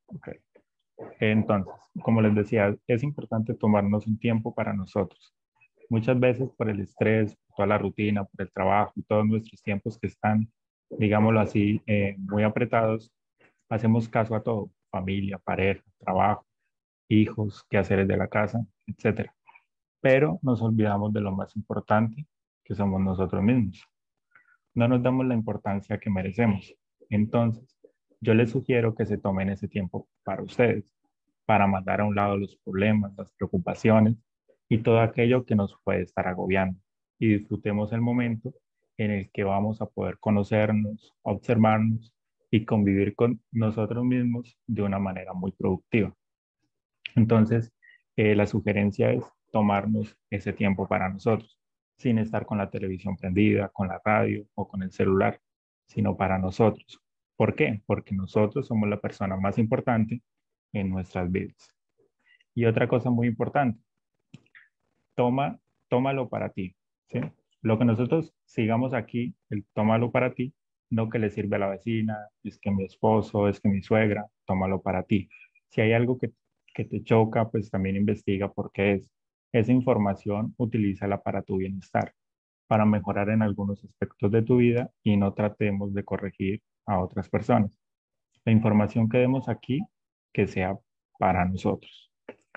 Ok. Entonces, como les decía, es importante tomarnos un tiempo para nosotros. Muchas veces por el estrés, por toda la rutina, por el trabajo y todos nuestros tiempos que están, digámoslo así, muy apretados, hacemos caso a todo, familia, pareja, trabajo, hijos, quehaceres de la casa, etcétera. Pero nos olvidamos de lo más importante, que somos nosotros mismos. No nos damos la importancia que merecemos. Entonces, yo les sugiero que se tomen ese tiempo para ustedes, para mandar a un lado los problemas, las preocupaciones y todo aquello que nos puede estar agobiando. Y disfrutemos el momento en el que vamos a poder conocernos, observarnos y convivir con nosotros mismos de una manera muy productiva. Entonces, la sugerencia es tomarnos ese tiempo para nosotros, sin estar con la televisión prendida, con la radio o con el celular, sino para nosotros. ¿Por qué? Porque nosotros somos la persona más importante en nuestras vidas. Y otra cosa muy importante, toma, tómalo para ti, ¿sí? Lo que nosotros sigamos aquí, el tómalo para ti, no que le sirve a la vecina, es que mi esposo, es que mi suegra, tómalo para ti. Si hay algo que te choca, pues también investiga por qué es. Esa información, utilízala para tu bienestar, para mejorar en algunos aspectos de tu vida y no tratemos de corregir a otras personas. La información que demos aquí, que sea para nosotros.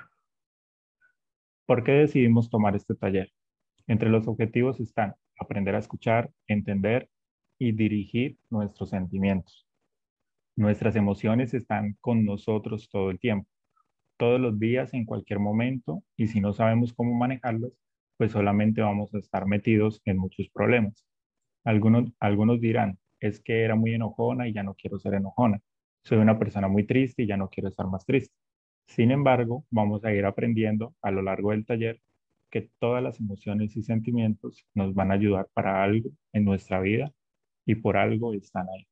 ¿Por qué decidimos tomar este taller? Entre los objetivos están aprender a escuchar, entender y dirigir nuestros sentimientos. Nuestras emociones están con nosotros todo el tiempo, todos los días, en cualquier momento, y si no sabemos cómo manejarlas, pues solamente vamos a estar metidos en muchos problemas. Algunos dirán, es que era muy enojona y ya no quiero ser enojona. Soy una persona muy triste y ya no quiero estar más triste. Sin embargo, vamos a ir aprendiendo a lo largo del taller que todas las emociones y sentimientos nos van a ayudar para algo en nuestra vida y por algo están ahí.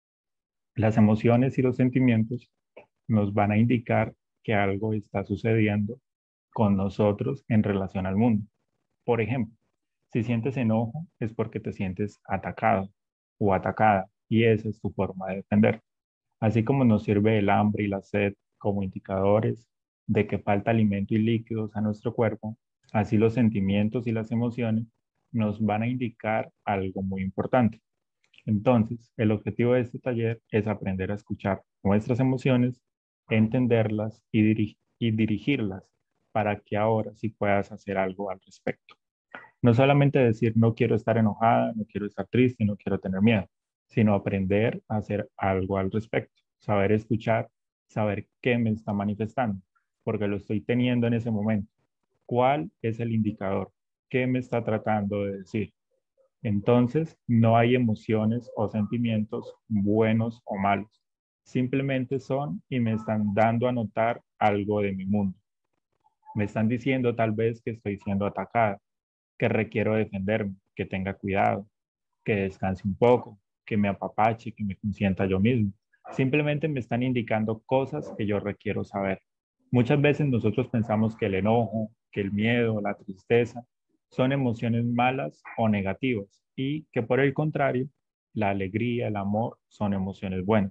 Las emociones y los sentimientos nos van a indicar que algo está sucediendo con nosotros en relación al mundo. Por ejemplo, si sientes enojo es porque te sientes atacado o atacada y esa es tu forma de defender. Así como nos sirve el hambre y la sed como indicadores de que falta alimento y líquidos a nuestro cuerpo, así los sentimientos y las emociones nos van a indicar algo muy importante. Entonces, el objetivo de este taller es aprender a escuchar nuestras emociones, entenderlas y dirigirlas para que ahora sí puedas hacer algo al respecto. No solamente decir no quiero estar enojada, no quiero estar triste, no quiero tener miedo, sino aprender a hacer algo al respecto, saber escuchar, saber qué me está manifestando, porque lo estoy teniendo en ese momento. ¿Cuál es el indicador? ¿Qué me está tratando de decir? Entonces, no hay emociones o sentimientos buenos o malos. Simplemente son y me están dando a notar algo de mi mundo. Me están diciendo tal vez que estoy siendo atacada, que requiero defenderme, que tenga cuidado, que descanse un poco, que me apapache, que me consienta yo mismo. Simplemente me están indicando cosas que yo requiero saber. Muchas veces nosotros pensamos que el enojo, que el miedo, la tristeza son emociones malas o negativas y que por el contrario, la alegría, el amor son emociones buenas.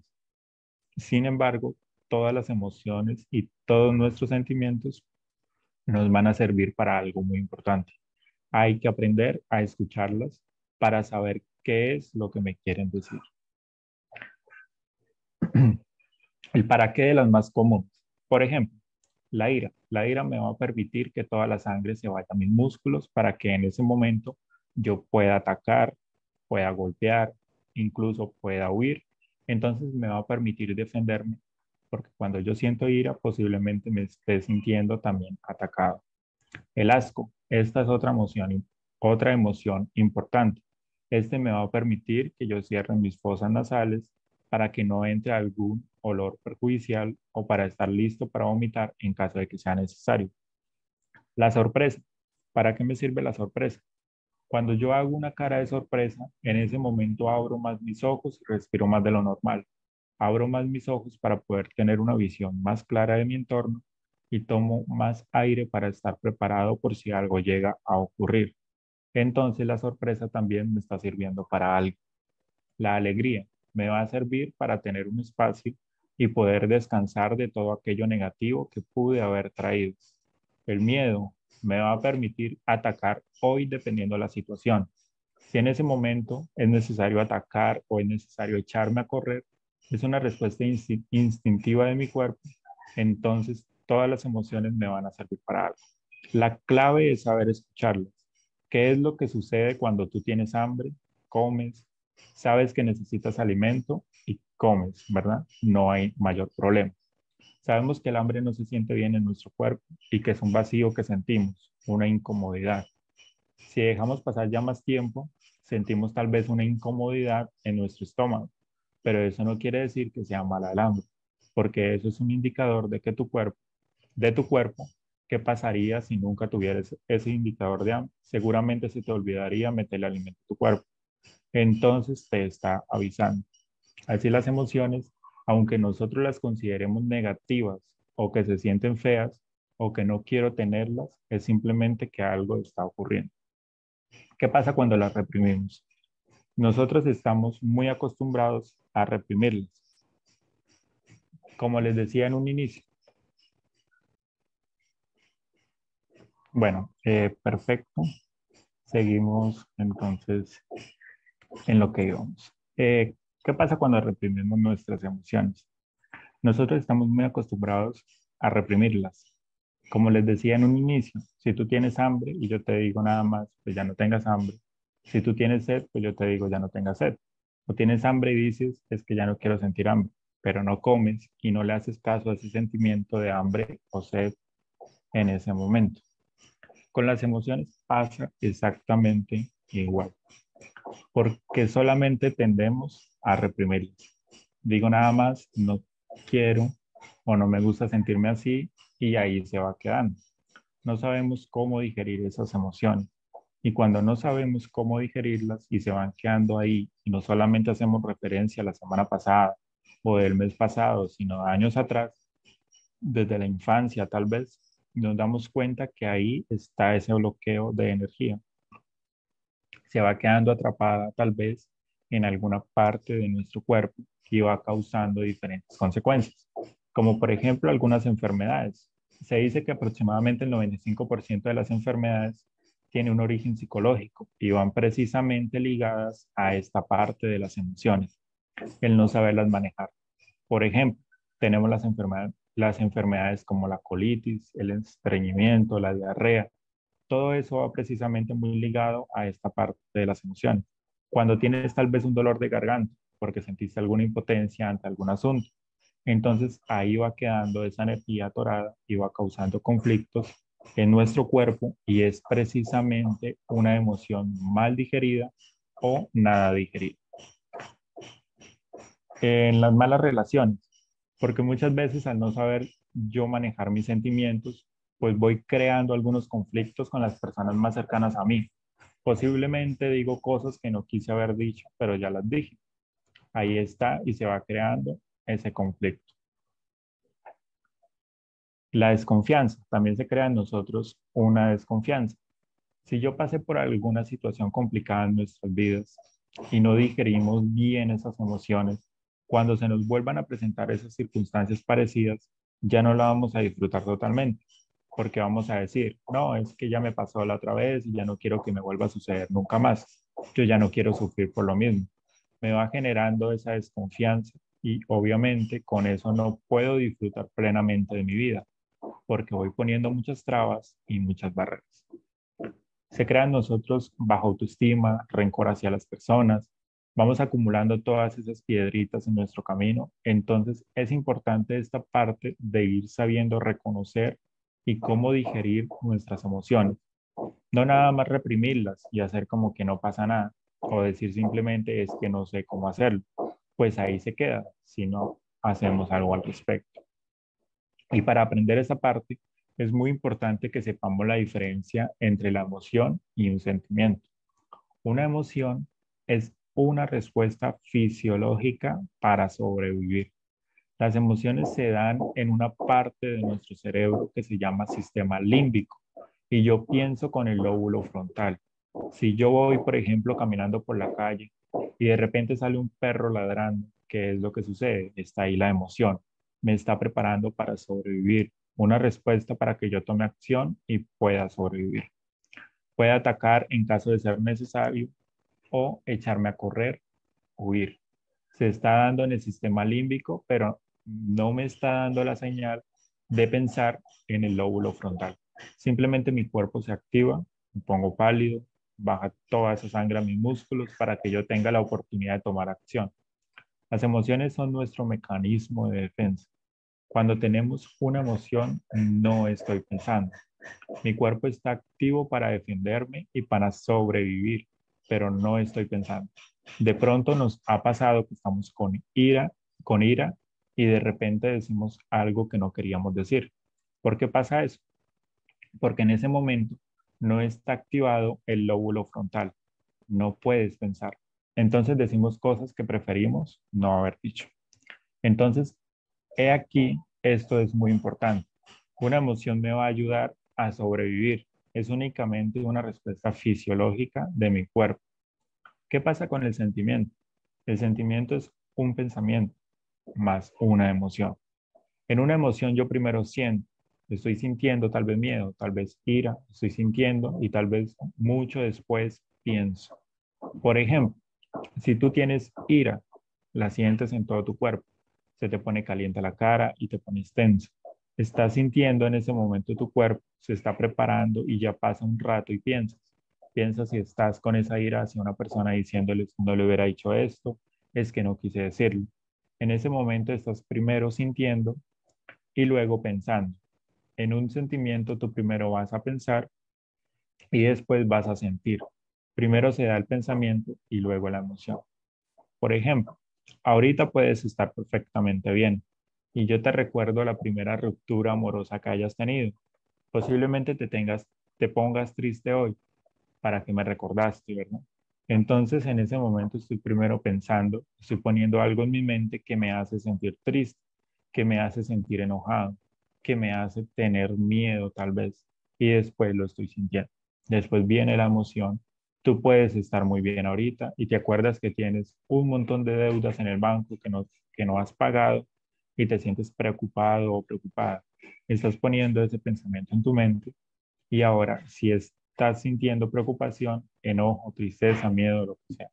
Sin embargo, todas las emociones y todos nuestros sentimientos nos van a servir para algo muy importante. Hay que aprender a escucharlas para saber qué es lo que me quieren decir. El para qué de las más comunes. Por ejemplo, la ira. La ira me va a permitir que toda la sangre se vaya a mis músculos para que en ese momento yo pueda atacar, pueda golpear, incluso pueda huir. Entonces me va a permitir defenderme porque cuando yo siento ira posiblemente me esté sintiendo también atacado. El asco, esta es otra emoción importante. Este me va a permitir que yo cierre mis fosas nasales para que no entre algún olor perjudicial o para estar listo para vomitar en caso de que sea necesario. La sorpresa. ¿Para qué me sirve la sorpresa? Cuando yo hago una cara de sorpresa, en ese momento abro más mis ojos y respiro más de lo normal. Abro más mis ojos para poder tener una visión más clara de mi entorno y tomo más aire para estar preparado por si algo llega a ocurrir. Entonces la sorpresa también me está sirviendo para algo. La alegría me va a servir para tener un espacio y poder descansar de todo aquello negativo que pude haber traído. El miedo me va a permitir atacar hoy dependiendo de la situación. Si en ese momento es necesario atacar o es necesario echarme a correr, es una respuesta instintiva de mi cuerpo, entonces todas las emociones me van a servir para algo. La clave es saber escucharlas. ¿Qué es lo que sucede cuando tú tienes hambre, comes, sabes que necesitas alimento y comes, ¿verdad? No hay mayor problema. Sabemos que el hambre no se siente bien en nuestro cuerpo y que es un vacío que sentimos, una incomodidad. Si dejamos pasar ya más tiempo, sentimos tal vez una incomodidad en nuestro estómago, pero eso no quiere decir que sea mala el hambre, porque eso es un indicador de que de tu cuerpo, ¿qué pasaría si nunca tuvieras ese indicador de hambre? Seguramente se te olvidaría meterle alimento a tu cuerpo. Entonces te está avisando. Así las emociones, aunque nosotros las consideremos negativas o que se sienten feas o que no quiero tenerlas, es simplemente que algo está ocurriendo. ¿Qué pasa cuando las reprimimos? Nosotros estamos muy acostumbrados a reprimirlas. Como les decía en un inicio. Bueno, perfecto. Seguimos entonces en lo que íbamos. ¿Qué pasa cuando reprimimos nuestras emociones? Nosotros estamos muy acostumbrados a reprimirlas. Como les decía en un inicio, si tú tienes hambre y yo te digo nada más, pues ya no tengas hambre. Si tú tienes sed, pues yo te digo ya no tengas sed. O tienes hambre y dices, es que ya no quiero sentir hambre, pero no comes y no le haces caso a ese sentimiento de hambre o sed en ese momento. Con las emociones pasa exactamente igual, porque solamente tendemos a reprimirlas. Digo nada más, no quiero o no me gusta sentirme así y ahí se va quedando. No sabemos cómo digerir esas emociones. Y cuando no sabemos cómo digerirlas y se van quedando ahí, y no solamente hacemos referencia a la semana pasada o del mes pasado, sino a años atrás, desde la infancia tal vez, nos damos cuenta que ahí está ese bloqueo de energía. Se va quedando atrapada tal vez en alguna parte de nuestro cuerpo y va causando diferentes consecuencias, como por ejemplo algunas enfermedades. Se dice que aproximadamente el 95% de las enfermedades tiene un origen psicológico y van precisamente ligadas a esta parte de las emociones, el no saberlas manejar. Por ejemplo, tenemos las enfermedades como la colitis, el estreñimiento, la diarrea. Todo eso va precisamente muy ligado a esta parte de las emociones. Cuando tienes tal vez un dolor de garganta, porque sentiste alguna impotencia ante algún asunto, entonces ahí va quedando esa energía atorada y va causando conflictos en nuestro cuerpo y es precisamente una emoción mal digerida o nada digerida. En las malas relaciones, porque muchas veces al no saber yo manejar mis sentimientos, pues voy creando algunos conflictos con las personas más cercanas a mí. Posiblemente digo cosas que no quise haber dicho, pero ya las dije. Ahí está y se va creando ese conflicto. La desconfianza, también se crea en nosotros una desconfianza. Si yo pasé por alguna situación complicada en nuestras vidas y no digerimos bien esas emociones, cuando se nos vuelvan a presentar esas circunstancias parecidas, ya no la vamos a disfrutar totalmente, porque vamos a decir, no, es que ya me pasó la otra vez y ya no quiero que me vuelva a suceder nunca más. Yo ya no quiero sufrir por lo mismo. Me va generando esa desconfianza y obviamente con eso no puedo disfrutar plenamente de mi vida, porque voy poniendo muchas trabas y muchas barreras. Se crea en nosotros baja autoestima, rencor hacia las personas, vamos acumulando todas esas piedritas en nuestro camino. Entonces es importante esta parte de ir sabiendo reconocer y cómo digerir nuestras emociones. No nada más reprimirlas y hacer como que no pasa nada o decir simplemente es que no sé cómo hacerlo. Pues ahí se queda si no hacemos algo al respecto. Y para aprender esa parte, es muy importante que sepamos la diferencia entre la emoción y un sentimiento. Una emoción es una respuesta fisiológica para sobrevivir. Las emociones se dan en una parte de nuestro cerebro que se llama sistema límbico y yo pienso con el lóbulo frontal. Si yo voy, por ejemplo, caminando por la calle y de repente sale un perro ladrando, ¿qué es lo que sucede? Está ahí la emoción. Me está preparando para sobrevivir. Una respuesta para que yo tome acción y pueda sobrevivir. Puede atacar en caso de ser necesario o echarme a correr, huir. Se está dando en el sistema límbico, pero no me está dando la señal de pensar en el lóbulo frontal. Simplemente mi cuerpo se activa, me pongo pálido, baja toda esa sangre a mis músculos para que yo tenga la oportunidad de tomar acción. Las emociones son nuestro mecanismo de defensa. Cuando tenemos una emoción, no estoy pensando. Mi cuerpo está activo para defenderme y para sobrevivir, pero no estoy pensando. De pronto nos ha pasado que estamos con ira y de repente decimos algo que no queríamos decir. ¿Por qué pasa eso? Porque en ese momento no está activado el lóbulo frontal. No puedes pensar. Entonces decimos cosas que preferimos no haber dicho. Entonces, he aquí, esto es muy importante. Una emoción me va a ayudar a sobrevivir. Es únicamente una respuesta fisiológica de mi cuerpo. ¿Qué pasa con el sentimiento? El sentimiento es un pensamiento más una emoción. En una emoción yo primero siento, estoy sintiendo tal vez miedo, tal vez ira, estoy sintiendo y tal vez mucho después pienso. Por ejemplo, si tú tienes ira, la sientes en todo tu cuerpo. Se te pone caliente la cara y te pones tenso. Estás sintiendo en ese momento tu cuerpo, se está preparando y ya pasa un rato y piensas. Piensas si estás con esa ira hacia una persona diciéndole, no le hubiera dicho esto, es que no quise decirlo. En ese momento estás primero sintiendo y luego pensando. En un sentimiento tú primero vas a pensar y después vas a sentir. Primero se da el pensamiento y luego la emoción. Por ejemplo, ahorita puedes estar perfectamente bien y yo te recuerdo la primera ruptura amorosa que hayas tenido. Posiblemente te pongas triste hoy para que me recordaste, ¿verdad? Entonces, en ese momento estoy primero pensando, estoy poniendo algo en mi mente que me hace sentir triste, que me hace sentir enojado, que me hace tener miedo tal vez, y después lo estoy sintiendo. Después viene la emoción. Tú puedes estar muy bien ahorita y te acuerdas que tienes un montón de deudas en el banco que no has pagado y te sientes preocupado o preocupada. Estás poniendo ese pensamiento en tu mente y ahora, si estás sintiendo preocupación, enojo, tristeza, miedo, lo que sea.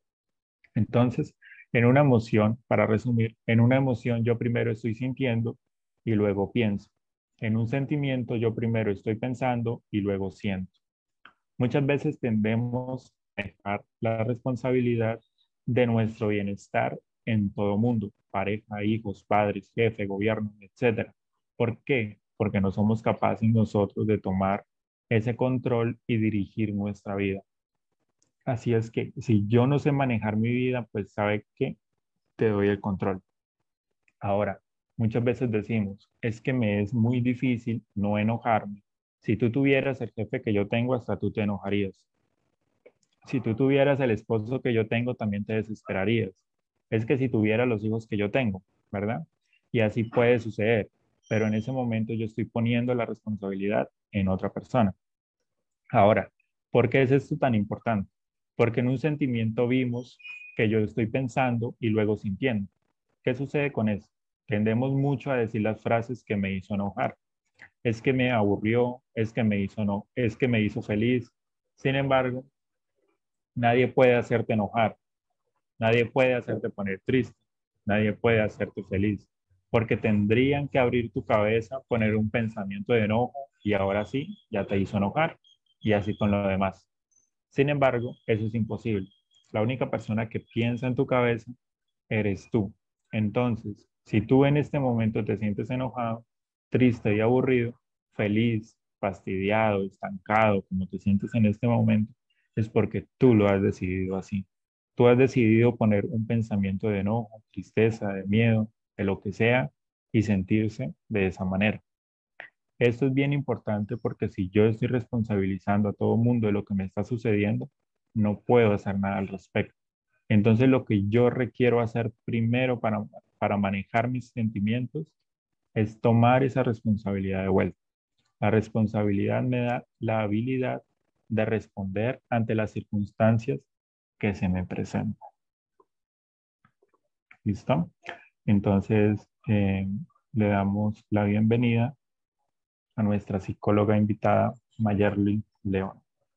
Entonces, en una emoción, para resumir, en una emoción yo primero estoy sintiendo y luego pienso. En un sentimiento yo primero estoy pensando y luego siento. Muchas veces tendemos a dejar la responsabilidad de nuestro bienestar en todo mundo, pareja, hijos, padres, jefe, gobierno, etcétera. ¿Por qué? Porque no somos capaces nosotros de tomar ese control y dirigir nuestra vida. Así es que si yo no sé manejar mi vida, pues sabe que te doy el control. Ahora, muchas veces decimos, es que me es muy difícil no enojarme. Si tú tuvieras el jefe que yo tengo, hasta tú te enojarías. Si tú tuvieras el esposo que yo tengo, también te desesperarías. Es que si tuviera los hijos que yo tengo, ¿verdad? Y así puede suceder. Pero en ese momento yo estoy poniendo la responsabilidad en otra persona. Ahora, ¿por qué es esto tan importante? Porque en un sentimiento vimos que yo estoy pensando y luego sintiendo. ¿Qué sucede con eso? Tendemos mucho a decir las frases que me hizo enojar. Es que me aburrió, es que me hizo no, es que me hizo feliz. Sin embargo, nadie puede hacerte enojar, nadie puede hacerte poner triste, nadie puede hacerte feliz, porque tendrían que abrir tu cabeza, poner un pensamiento de enojo y ahora sí, ya te hizo enojar y así con lo demás. Sin embargo, eso es imposible. La única persona que piensa en tu cabeza eres tú. Entonces, si tú en este momento te sientes enojado, triste y aburrido, feliz, fastidiado, estancado, como te sientes en este momento, es porque tú lo has decidido así. Tú has decidido poner un pensamiento de enojo, tristeza, de miedo, de lo que sea, y sentirse de esa manera. Esto es bien importante porque si yo estoy responsabilizando a todo el mundo de lo que me está sucediendo, no puedo hacer nada al respecto. Entonces, lo que yo requiero hacer primero para manejar mis sentimientos es tomar esa responsabilidad de vuelta. La responsabilidad me da la habilidad de responder ante las circunstancias que se me presentan. ¿Listo? Entonces, le damos la bienvenida a nuestra psicóloga invitada, Mayerly León.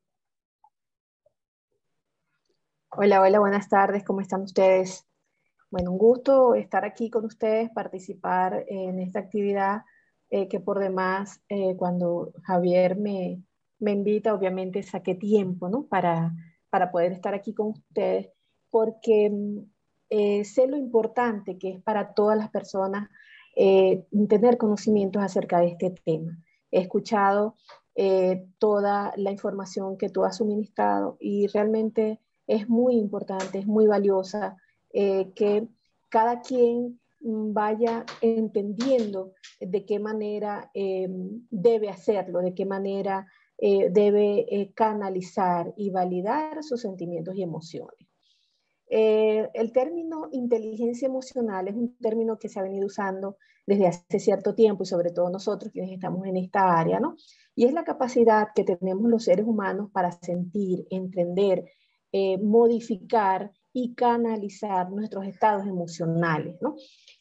Hola, hola, buenas tardes, ¿cómo están ustedes? Bueno, un gusto estar aquí con ustedes, participar en esta actividad que por demás, cuando Javier me invita, obviamente saqué tiempo, ¿no? Para poder estar aquí con ustedes, porque sé lo importante que es para todas las personas tener conocimientos acerca de este tema. He escuchado toda la información que tú has suministrado y realmente es muy importante, es muy valiosa que cada quien vaya entendiendo de qué manera debe hacerlo, de qué manera debe canalizar y validar sus sentimientos y emociones. El término inteligencia emocional es un término que se ha venido usando desde hace cierto tiempo y sobre todo nosotros quienes estamos en esta área, ¿no? Y es la capacidad que tenemos los seres humanos para sentir, entender, modificar y canalizar nuestros estados emocionales, ¿no?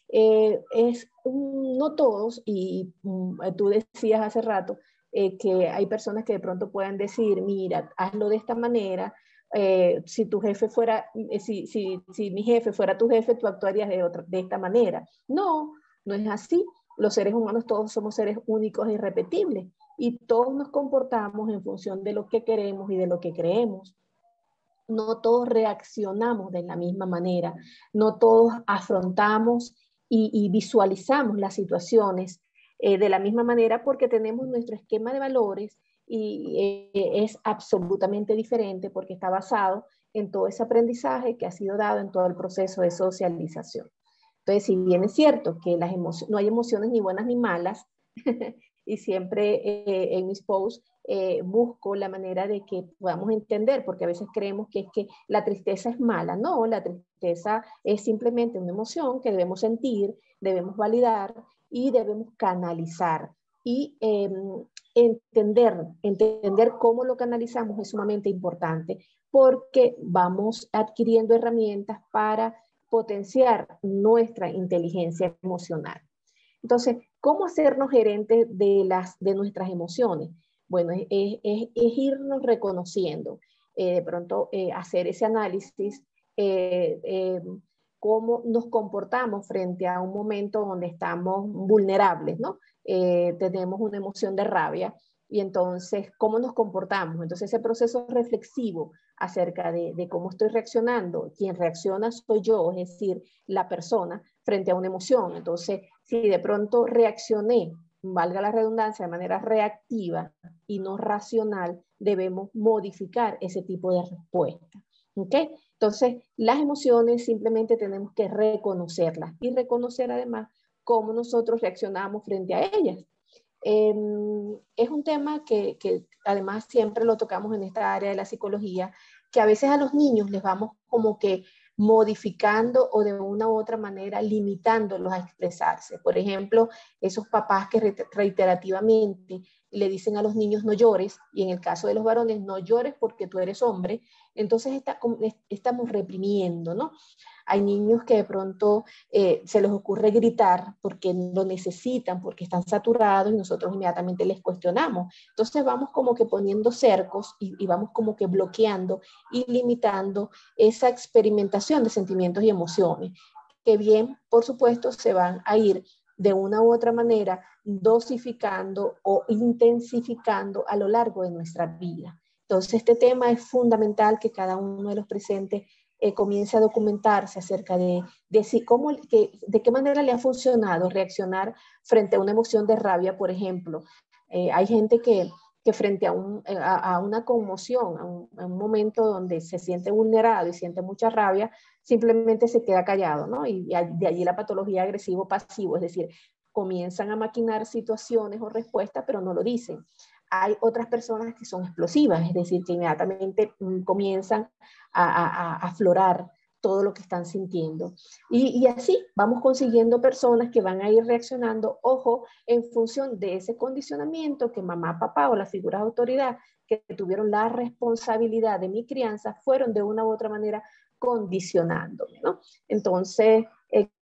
No todos, y tú decías hace rato que hay personas que de pronto puedan decir, mira, hazlo de esta manera, si tu jefe fuera, si mi jefe fuera tu jefe, tú actuarías de esta manera. No, no es así. Los seres humanos todos somos seres únicos e irrepetibles y todos nos comportamos en función de lo que queremos y de lo que creemos. No todos reaccionamos de la misma manera, no todos afrontamos y visualizamos las situaciones de la misma manera porque tenemos nuestro esquema de valores y es absolutamente diferente porque está basado en todo ese aprendizaje que ha sido dado en todo el proceso de socialización. Entonces, si bien es cierto que no hay emociones ni buenas ni malas, y siempre en mis posts busco la manera de que podamos entender, porque a veces creemos que es que la tristeza es mala. No, la tristeza es simplemente una emoción que debemos sentir, debemos validar y debemos canalizar. Y entender cómo lo canalizamos es sumamente importante porque vamos adquiriendo herramientas para potenciar nuestra inteligencia emocional. Entonces, ¿cómo hacernos gerentes de nuestras emociones? Bueno, es irnos reconociendo, de pronto hacer ese análisis, cómo nos comportamos frente a un momento donde estamos vulnerables, ¿no? Tenemos una emoción de rabia y entonces, ¿cómo nos comportamos? Entonces, ese proceso reflexivo acerca de cómo estoy reaccionando, quien reacciona soy yo, es decir, la persona frente a una emoción. Entonces, si de pronto reaccioné, valga la redundancia, de manera reactiva y no racional, debemos modificar ese tipo de respuesta. ¿Ok? Entonces, las emociones simplemente tenemos que reconocerlas y reconocer además cómo nosotros reaccionamos frente a ellas. Es un tema que además siempre lo tocamos en esta área de la psicología, que a veces a los niños les vamos como que modificando o de una u otra manera limitándolos a expresarse. Por ejemplo, esos papás que reiterativamente le dicen a los niños no llores, y en el caso de los varones no llores porque tú eres hombre, entonces estamos reprimiendo, ¿no? Hay niños que de pronto se les ocurre gritar porque lo necesitan, porque están saturados y nosotros inmediatamente les cuestionamos. Entonces vamos como que poniendo cercos y vamos como que bloqueando y limitando esa experimentación de sentimientos y emociones, que bien, por supuesto, se van a ir de una u otra manera dosificando o intensificando a lo largo de nuestra vida. Entonces, este tema es fundamental que cada uno de los presentes comience a documentarse acerca de qué manera le ha funcionado reaccionar frente a una emoción de rabia, por ejemplo. Hay gente que frente a una conmoción, a un momento donde se siente vulnerado y siente mucha rabia, simplemente se queda callado, ¿no? Y de allí la patología agresivo-pasivo, es decir, comienzan a maquinar situaciones o respuestas, pero no lo dicen. Hay otras personas que son explosivas, es decir, que inmediatamente comienzan a aflorar todo lo que están sintiendo. Y así vamos consiguiendo personas que van a ir reaccionando, ojo, en función de ese condicionamiento que mamá, papá o las figuras de autoridad que tuvieron la responsabilidad de mi crianza fueron de una u otra manera condicionándome, ¿no? Entonces,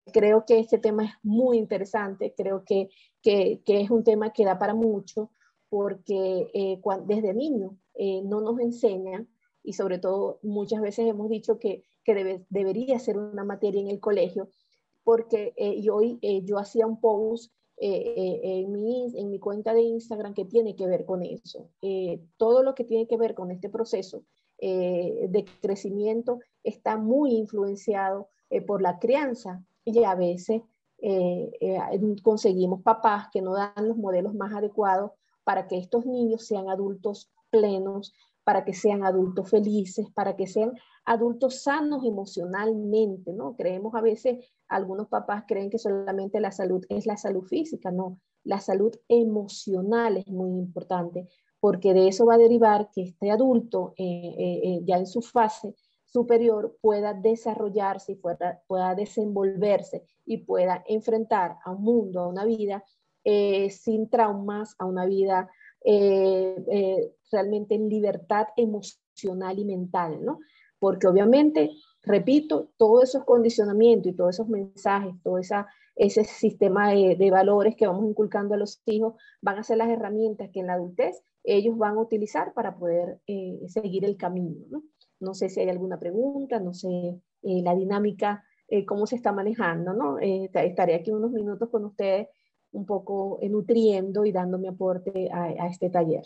creo que este tema es muy interesante, creo que es un tema que da para mucho, porque desde niño no nos enseñan, y sobre todo muchas veces hemos dicho que debería ser una materia en el colegio, porque y hoy yo hacía un post en mi cuenta de Instagram que tiene que ver con eso. Todo lo que tiene que ver con este proceso de crecimiento está muy influenciado por la crianza, y a veces conseguimos papás que no dan los modelos más adecuados para que estos niños sean adultos plenos, para que sean adultos felices, para que sean adultos sanos emocionalmente, ¿no? Creemos a veces, algunos papás creen que solamente la salud es la salud física, no, la salud emocional es muy importante, porque de eso va a derivar que este adulto ya en su fase superior pueda desarrollarse y pueda desenvolverse y pueda enfrentar a un mundo, a una vida sin traumas, a una vida realmente en libertad emocional y mental, ¿no? Porque obviamente, repito, todos esos condicionamientos y todos esos mensajes, ese sistema de valores que vamos inculcando a los hijos van a ser las herramientas que en la adultez ellos van a utilizar para poder seguir el camino, ¿no? No sé si hay alguna pregunta, no sé la dinámica, cómo se está manejando, ¿no? Estaré aquí unos minutos con ustedes un poco nutriendo y dando mi aporte a este taller.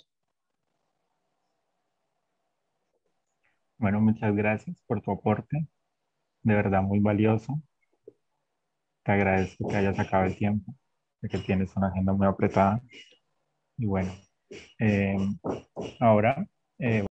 Bueno, muchas gracias por tu aporte, de verdad muy valioso. Te agradezco que hayas sacado el tiempo, de que tienes una agenda muy apretada. Y bueno, eh, ahora